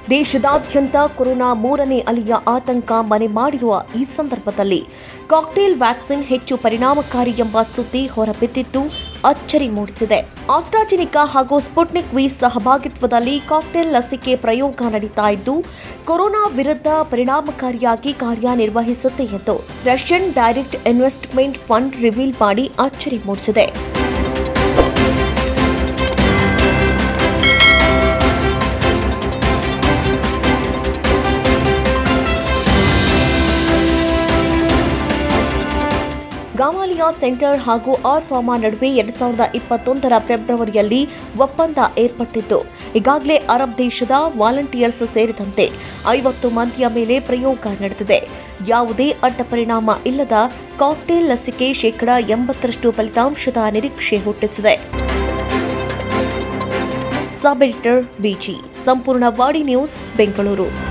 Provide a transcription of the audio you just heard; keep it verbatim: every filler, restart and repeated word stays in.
ದೇಶದಾದ್ಯಂತ ಕೊರೋನಾ ಮೂರನೇ ಅಲೆಯ ಆತಂಕ ಮನೆ ಮಾಡಿರುವ ಈ ಸಂದರ್ಭದಲ್ಲಿ ಕಾಕ್ಟೇಲ್ ವ್ಯಾಕ್ಸಿನ್ ಹೆಚ್ಚು ಪರಿಣಾಮಕಾರಿ ಎಂಬ ಸುದ್ದಿ ಹೊರಬಿದ್ದಿದ್ದು ಅಚ್ಚರಿ ಮೂಡಿಸಿದೆ. ಆಸ್ಟ್ರಾಜೆನಿಕಾ ಹಾಗೂ ಸ್ಪುಟ್ನಿಕ್ ವಿ ಸಹಭಾಗಿತ್ವದಲ್ಲಿ ಕಾಕ್ಟೇಲ್ ಲಸಿಕೆ ಪ್ರಯೋಗ ನಡೀತಾ ಇದ್ದು ಕೊರೋನಾ ವಿರುದ್ಧ ಪರಿಣಾಮಕಾರಿಯಾಗಿ ಕಾರ್ಯನಿರ್ವಹಿಸುತ್ತೆ ಎಂದು Russian direct investment fund reveal ಮಾಡಿ ಅಚ್ಚರಿ ಮೂಡಿಸಿದೆ. ಗಾಮಾಲಿಯಾ ಸೆಂಟರ್ ಹಾಗೂ ಆರ್ ಫಾರ್ಮಾ ನಡುವೆ ಎರಡ್ ಸಾವಿರದ ಇಪ್ಪತ್ತೊಂದರ ಫೆಬ್ರವರಿಯಲ್ಲಿ ಒಪ್ಪಂದ ಏರ್ಪಟ್ಟಿದ್ದು ಈಗಾಗಲೇ ಅರಬ್ ದೇಶದ ವಾಲಂಟಿಯರ್ಸ್ ಸೇರಿದಂತೆ ಐವತ್ತು ಮಂದಿಯ ಮೇಲೆ ಪ್ರಯೋಗ ನಡೆದಿದೆ. ಯಾವುದೇ ಅಡ್ಡ ಪರಿಣಾಮ ಇಲ್ಲದ ಕಾಕ್ಟೇಲ್ ಲಸಿಕೆ ಶೇಕಡಾ ಎಂಬತ್ತರಷ್ಟು ಫಲಿತಾಂಶದ ನಿರೀಕ್ಷೆ ಹುಟ್ಟಿಸಿದೆ. ಸಬ್ ಎಡಿಟರ್ ಬಿಜಿ, ಸಂಪೂರ್ಣ ವಾಡಿ ನ್ಯೂಸ್, ಬೆಂಗಳೂರು.